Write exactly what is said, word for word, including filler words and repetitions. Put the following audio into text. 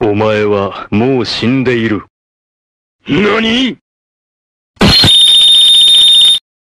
お前はもう死んでいる。 何？